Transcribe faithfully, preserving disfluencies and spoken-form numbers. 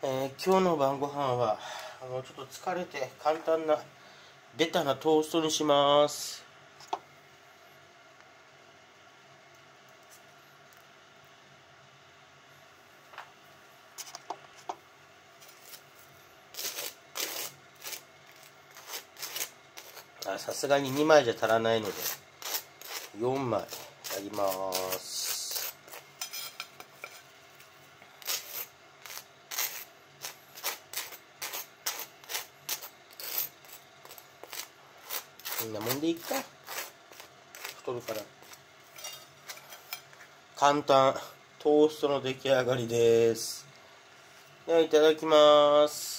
えー、今日の晩ご飯はあのちょっと疲れて簡単なベタなトーストにします。あ、さすがににまいじゃ足らないのでよんまいやります。こんなもんでいっか、太るから。簡単トーストの出来上がりです。ではいただきます。